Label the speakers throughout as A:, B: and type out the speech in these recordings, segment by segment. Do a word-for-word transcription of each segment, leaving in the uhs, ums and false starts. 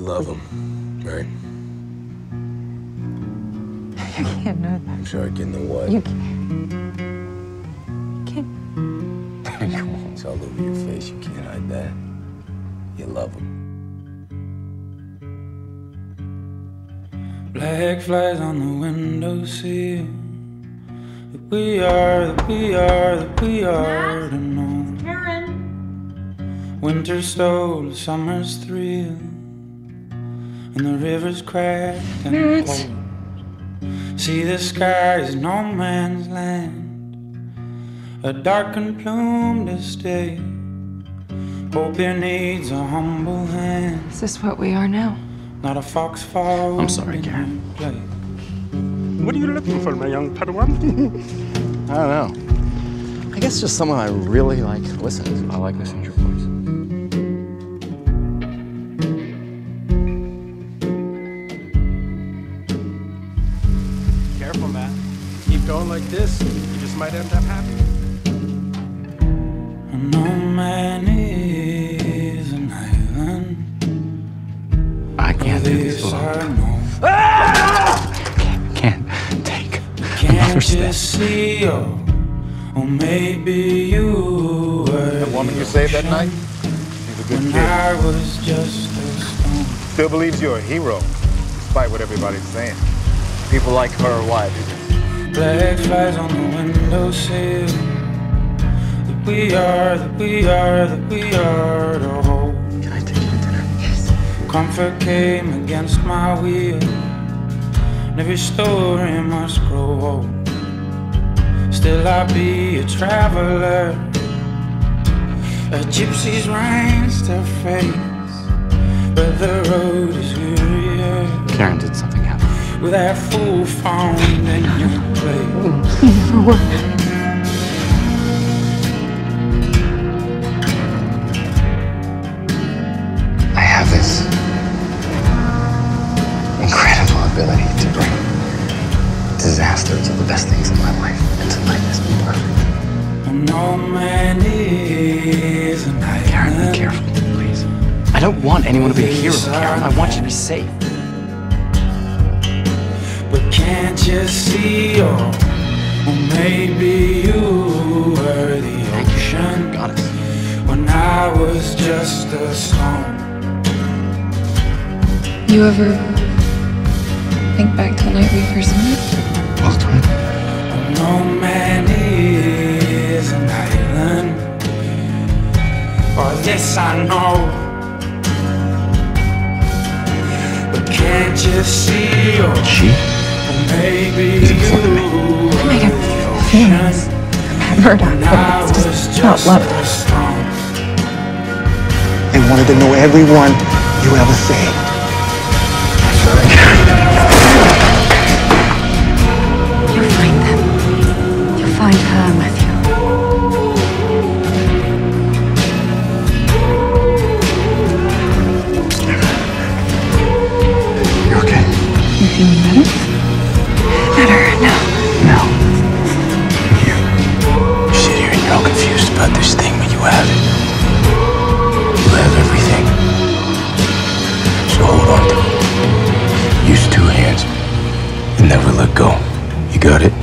A: love him, right?
B: You can't know that.
A: I'm sorry, getting the what?
B: You can't. You can't.
A: Come on, it's all over your face. You can't hide that. You love him.
C: Black flies on the windowsill. That we are, that we are, that we are to know.
D: Karen.
C: Winter stole summer's thrill, and the river's cracked and
B: Matt.
C: cold. See, the sky is no man's land, a darkened plume to stay. Hope here needs a humble hand.
B: Is this what we are now?
C: Not a fox fall.
E: I'm sorry, Karen.
F: What are you looking for, my young Padawan?
E: I don't know. I guess just someone I really like listens. I like listening to your voice.
F: Careful, Matt. Keep going like this, you just might end up happy.
C: No man is an island.
E: I can't do this alone. Can't take another step.
C: See, oh, or maybe you were
G: That woman you saved that night? She's a good
C: when
G: kid.
C: I was just a stone.
G: Still believes you're a hero, despite what everybody's saying.
E: People like her, why?
C: Black flies on the windowsill. That we are, that we are, that we are to hold.
E: Can I take you to dinner?
B: Yes.
C: Comfort came against my will. And every story must grow old. Still I'll be a traveler. A gypsy's reins to face, but the road is wearier.
E: Karen, did something happen?
C: With that fool found in your place.
B: You never were.
E: I have this incredible ability to bring disaster to the best things in my life, and tonight has been perfect.
C: No man is an
E: Karen,
C: island.
E: be careful, please. I don't want anyone to be a hero, Karen. I want you to be safe.
C: But can't you see, oh, or maybe you were the ocean
E: Got it.
C: when I was just a stone.
B: You ever think back to the night we first met?
E: All the time.
C: No man is an island. Oh, this I know. But can't you see, oh,
E: She?
C: or maybe
E: Is
C: you
E: important to me.
C: were
B: Megan,
C: the
B: feelings.
C: ocean
B: I've heard
C: when I
B: of it. It's
C: was
B: just not
C: just
B: love.
C: a stone.
H: They wanted to know everyone you ever saved.
B: You'll find them. You'll find her, Matthew.
E: You okay?
B: You feeling better? Better, no.
E: No. You. You sit here and you're all confused about this thing, but you have it. You have everything. So hold on to it. Use two hands and never let go. You got it?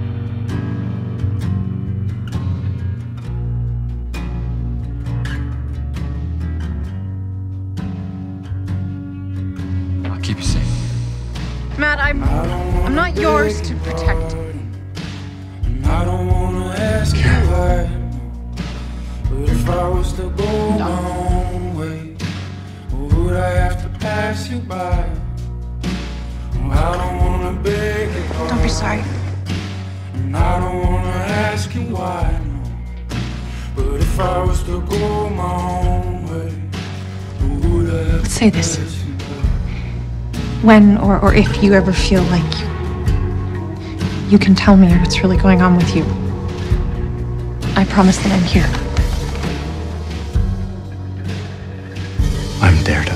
E: I'll keep you safe.
D: Matt, I'm I'm not yours to protect.
C: And I don't wanna ask you why, but if I was to go my own way, would I have to pass you by? Oh, I don't wanna beg you.
D: Don't be sorry.
C: And I don't wanna ask you why, no. But if I was to go my own way, would I have
B: Let's
C: to
B: say this.
C: pass you by?
B: When or, or if you ever feel like you, you can tell me what's really going on with you, I promise that I'm here.
E: I'm there to